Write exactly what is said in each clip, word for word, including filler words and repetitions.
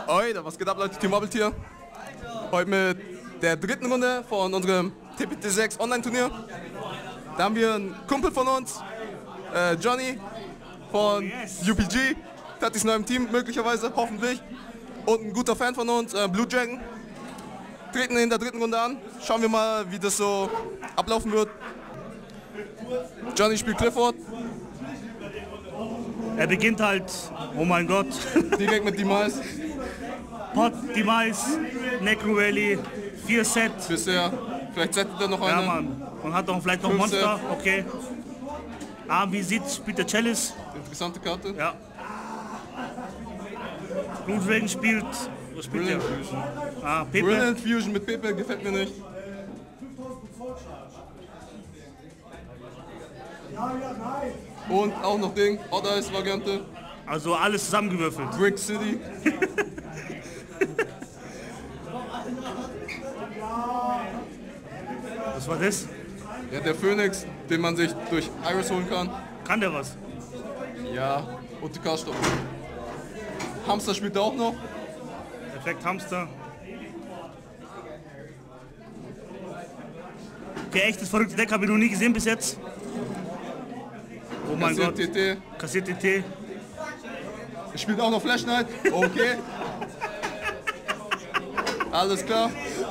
Heute, was geht ab, Leute? Team Mobbelt hier. Heute mit der dritten Runde von unserem T P T sechs Online-Turnier. Da haben wir einen Kumpel von uns, äh, Johnny von oh, yes. U P G, fertig neu im Team möglicherweise, hoffentlich. Und ein guter Fan von uns, äh, Blue Dragon. Treten in der dritten Runde an. Schauen wir mal, wie das so ablaufen wird. Johnny spielt Clifford. Er beginnt halt, oh mein Gott. Direkt mit Demise. Pot, Demise, Necro Valley, vier Set. Bisher. Vielleicht settet er noch eine. Ja, Mann. Und hat auch vielleicht noch Fünf Monster. Set. Okay. Ah, wie sieht, spielt der Chalice. Interessante Karte. Ja. Blue Dragon spielt. Was spielt Brilliant der? Fusion. Ah, Pepe. Brilliant Fusion mit Pepe gefällt mir nicht. Und auch noch Ding, Odd Eyes Variante. Also alles zusammengewürfelt. Brick City. Was war das? Ja, der Phoenix, den man sich durch Iris holen kann. Kann der was? Ja, O T K-Stoff. Hamster spielt er auch noch. Effekt Hamster. Okay, echtes verrücktes Deck habe ich noch nie gesehen bis jetzt. Oh mein Kassiert Gott. T T. Kassiert T T. Er spielt auch noch Flash Knight. Okay. Alles klar.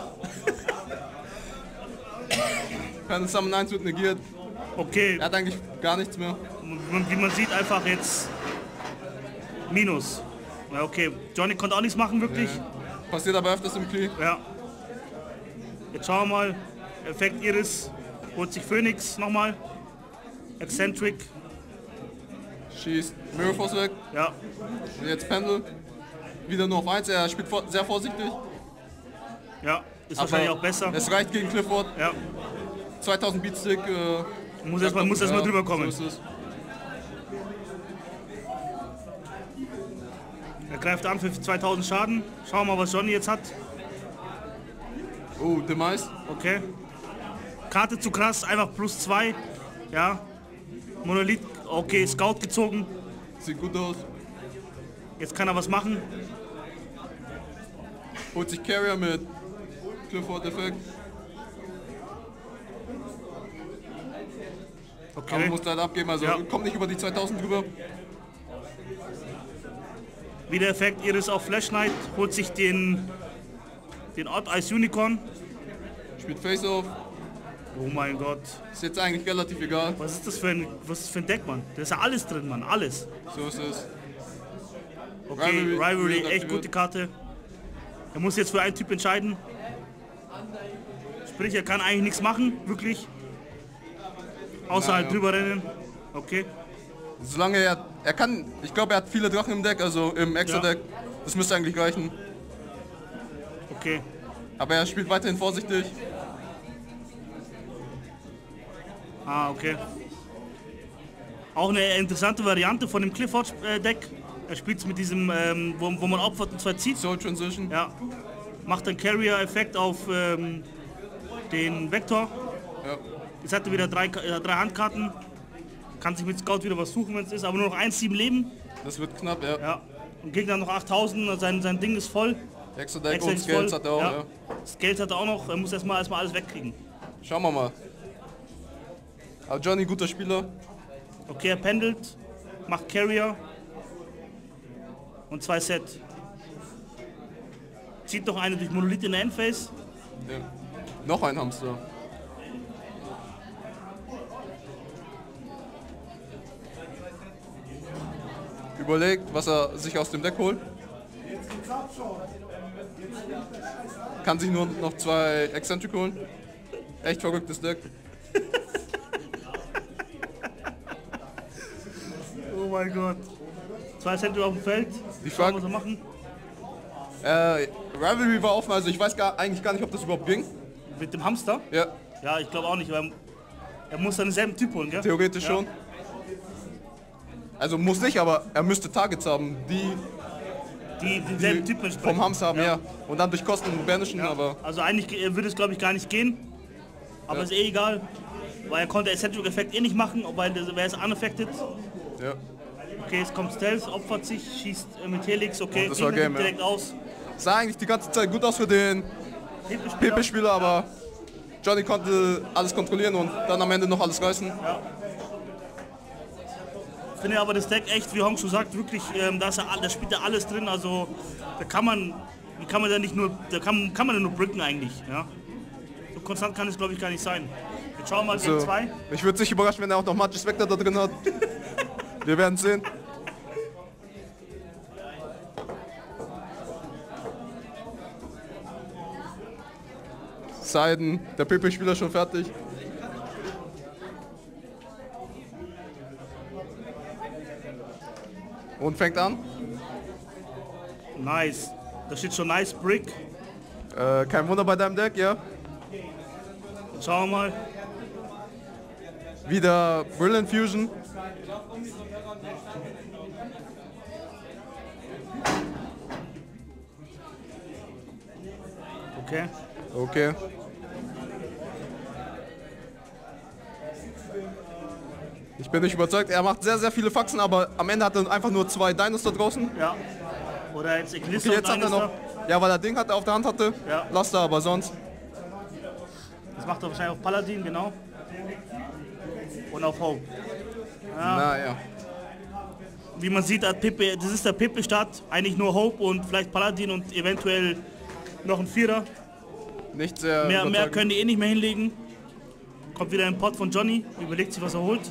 Phantom Summon eins wird negiert. Okay. Er hat eigentlich gar nichts mehr. Wie man sieht, einfach jetzt Minus. Ja, okay. Johnny konnte auch nichts machen, wirklich. Ja. Passiert aber öfters im Klee. Ja. Jetzt schauen wir mal. Effekt Iris. Holt sich Phoenix nochmal. Eccentric. Schießt Mirror Force weg. Ja. Und jetzt Pendel. Wieder nur auf eins. Er spielt vor, sehr vorsichtig. Ja. Ist aber wahrscheinlich auch besser. Es reicht gegen Clifford. Ja. zweitausend Beatstick. Äh, muss erstmal erst ja, drüber kommen. So ist es. Er greift an für zweitausend Schaden. Schauen wir mal, was Johnny jetzt hat. Oh, Demise. Okay. Karte zu krass, einfach plus zwei. Ja. Monolith, okay, Scout gezogen. Sieht gut aus. Jetzt kann er was machen. Holt sich Carrier mit Clifford-Effekt. Okay. Aber muss leider abgeben, also Ja. kommt nicht über die zweitausend drüber. Wieder Effekt Iris auf Flash Knight. Holt sich den, den Odd Eyes Unicorn. Spielt Face-Off. Oh mein Gott. Ist jetzt eigentlich relativ egal. Was ist das für ein, was ist das für ein Deck, Mann? Da ist ja alles drin, Mann. Alles. So ist es. Okay, Rivalry, Rivalry, wird echt aktiviert. gute Karte. Er muss jetzt für einen Typ entscheiden. Sprich, er kann eigentlich nichts machen, wirklich. Außer Na, halt ja. drüber rennen. Okay. Solange er, er kann, ich glaube er hat viele Drachen im Deck, also im Extra-Deck. Das müsste eigentlich reichen. Okay. Aber er spielt weiterhin vorsichtig. Ah, okay. Auch eine interessante Variante von dem Clifford-Deck. Er spielt es mit diesem, ähm, wo, wo man opfert und zwar zieht. Soul Transition. Ja. Macht einen Carrier-Effekt auf ähm, den Vektor. Ja. Jetzt hat er wieder drei, äh, drei Handkarten. Kann sich mit Scout wieder was suchen, wenn es ist, aber nur noch eins Komma sieben Leben. Das wird knapp, ja. Ja. Und Gegner noch achttausend, sein, sein Ding ist voll. Extra-Deck Extra und ist Scales voll. hat er auch, ja. ja. Scales hat er auch noch, er muss erstmal erstmal alles wegkriegen. Schauen wir mal. Aber Johnny, guter Spieler. Okay, er pendelt, macht Carrier und zwei Set. Zieht noch eine durch Monolith in der Endphase. Ja. Noch ein Hamster. Überlegt, was er sich aus dem Deck holt. Kann sich nur noch zwei Eccentric holen. Echt verrücktes Deck. Oh mein Gott. Zwei Cent auf dem Feld. Die Schauen, Frage- was wir machen. Äh, Rivalry war offen, also ich weiß gar, eigentlich gar nicht, ob das überhaupt ging. Mit dem Hamster? Ja, Ja, ich glaube auch nicht, weil er muss dann denselben Typ holen, gell? theoretisch Ja. schon. Also muss nicht, aber er müsste Targets haben, die, Die denselben die Typen entsprechen. vom Hamster haben, ja. Und dann durch Kosten banishen, Ja. aber Also eigentlich äh, würde es, glaube ich, gar nicht gehen. Aber Ja. ist eh egal. Weil er konnte Eccentric-Effekt eh nicht machen, weil er ist unaffected. ja. Okay, es kommt Stealth, opfert sich, schießt äh, mit Helix, okay, Und das war Gegner Game, geht direkt ja. aus. sah eigentlich die ganze Zeit gut aus für den Pepe-Spieler, aber Johnny konnte alles kontrollieren und dann am Ende noch alles reißen. Ja. Ich finde aber das Deck echt, wie Hong schon sagt, wirklich, ähm, da, ist er, da spielt er alles drin. Also da kann man, wie kann man da nicht nur, da kann, kann man ja nur bricken eigentlich. Ja? So konstant kann es, glaube ich, gar nicht sein. Jetzt schauen wir mal Also, Game zwei. ich würde sich überraschen, wenn er auch noch Magic Vector da drin hat. Wir werden sehen. Seiden, der Pepe-Spieler schon fertig. Und fängt an. Nice. Da steht schon Nice Brick. Äh, kein Wunder bei deinem Deck, ja. Jetzt schauen wir mal. Wieder Brilliant Fusion. Okay. Okay. Ich bin nicht überzeugt. Er macht sehr, sehr viele Faxen, aber am Ende hat er einfach nur zwei Dinos da draußen. Ja. Oder jetzt Eclipse Okay, jetzt hat er noch. Ja, weil er Ding hatte auf der Hand hatte. Ja. Laster, aber sonst. Das macht er wahrscheinlich auf Paladin, genau. Und auf Hope. Ja. Naja. Wie man sieht, hat Pepe, das ist der Pepe-Start. Eigentlich nur Hope und vielleicht Paladin und eventuell noch ein Vierer. Nicht sehr. Mehr, mehr können die eh nicht mehr hinlegen. Kommt wieder ein Pot von Johnny, überlegt sich, was er holt.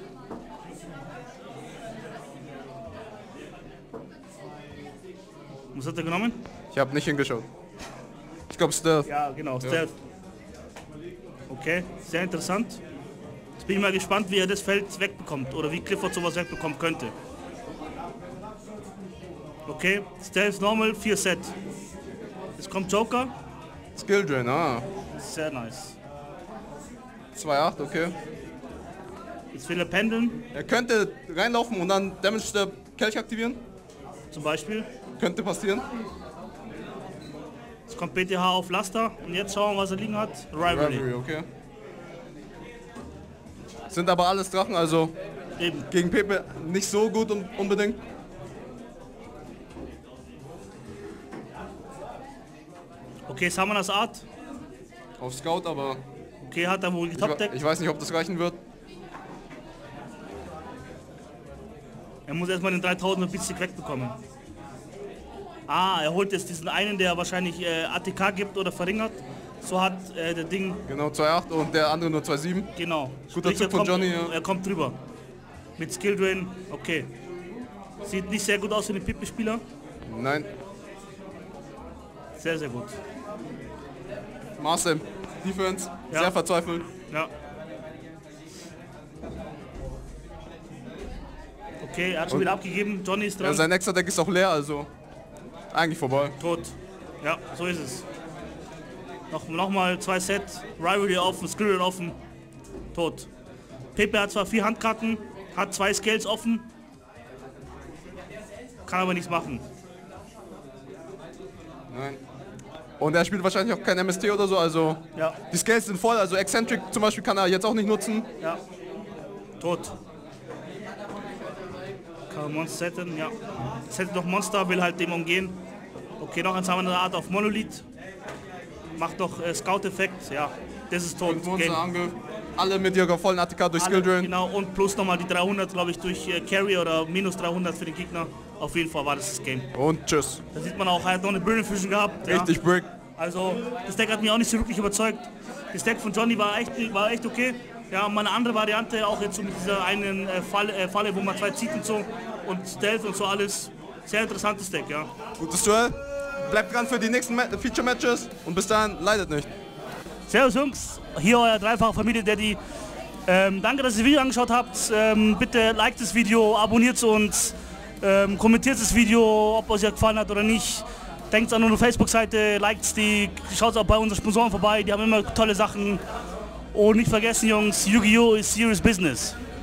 Was hat er genommen? Ich habe nicht hingeschaut. Ich glaube Stealth. Ja, genau, Stealth. Okay, sehr interessant. Jetzt bin ich mal gespannt, wie er das Feld wegbekommt oder wie Clifford sowas wegbekommen könnte. Okay, Stealth Normal, vier Set. Jetzt kommt Joker. Skill Drain, ah. Sehr nice. zwei acht, okay. Jetzt will er pendeln, Er könnte reinlaufen und dann Damage der Kelch aktivieren. zum Beispiel. Könnte passieren. Jetzt kommt B T H auf Laster und jetzt schauen wir, was er liegen hat. Rivalry. Rivalry, okay. Sind aber alles Drachen, also Eben. gegen Pepe nicht so gut un unbedingt. Okay, Summoners Art. Auf Scout, aber Okay, hat er wohl ich, getopdeckt. ich weiß nicht, ob das reichen wird. Er muss erstmal den dreitausender Beatstick wegbekommen. Ah, er holt jetzt diesen einen, der wahrscheinlich äh, A T K gibt oder verringert. So hat äh, der Ding, Genau, zwei acht und der andere nur zwei sieben. genau. Guter Sprich, Tipp er von kommt, Johnny, ja. Er kommt drüber. Mit Skill Drain, okay. Sieht nicht sehr gut aus für den Pippe-Spieler. Nein. Sehr, sehr gut. Marcel, Defense, Ja. sehr verzweifelt. Ja. Okay, er hat schon Und- wieder abgegeben. Johnny ist Ja, dran. sein extra Deck ist auch leer, also eigentlich vorbei. Tot. Ja, so ist es. Noch, noch mal zwei Sets. Rivalry offen, Skill offen. Tot. Pepe hat zwar vier Handkarten, hat zwei Scales offen. Kann aber nichts machen. Nein. Und er spielt wahrscheinlich auch kein M S T oder so, also Ja, die Scales sind voll, also Eccentric zum Beispiel kann er jetzt auch nicht nutzen. ja. Tot. Kann Monster setten, ja. Settet noch Monster, will halt dem umgehen. Okay, noch ein Summoner Art auf Monolith. Macht noch äh, Scout-Effekt, ja. Das ist tot. Game. Angriff. Alle mit ihrer vollen A T K durch Alle, Skill Drain. genau, und plus nochmal die dreihundert, glaube ich, durch äh, Carry oder minus dreihundert für den Gegner. Auf jeden Fall war das das Game. Und tschüss. Da sieht man auch, er hat noch eine Brilliant Fusion gehabt. Ja. Richtig Brick. Also, das Deck hat mich auch nicht so wirklich überzeugt. Das Deck von Johnny war echt, war echt okay. Ja, mal eine andere Variante, auch jetzt so mit dieser einen äh, Falle, äh, Falle, wo man zwei zieht und so. Und Stealth und so alles. Sehr interessantes Deck, ja. Gutes Duell. Bleibt dran für die nächsten Ma Feature-Matches und bis dahin leidet nicht. Servus Jungs, hier euer dreifacher Familie Daddy. Ähm, danke, dass ihr das Video angeschaut habt. Ähm, bitte liked das Video, abonniert uns, ähm, kommentiert das Video, ob euch ja gefallen hat oder nicht. Denkt an unsere Facebook-Seite, liked die, schaut auch bei unseren Sponsoren vorbei, die haben immer tolle Sachen. Und nicht vergessen Jungs, Yu-Gi-Oh! Ist serious business.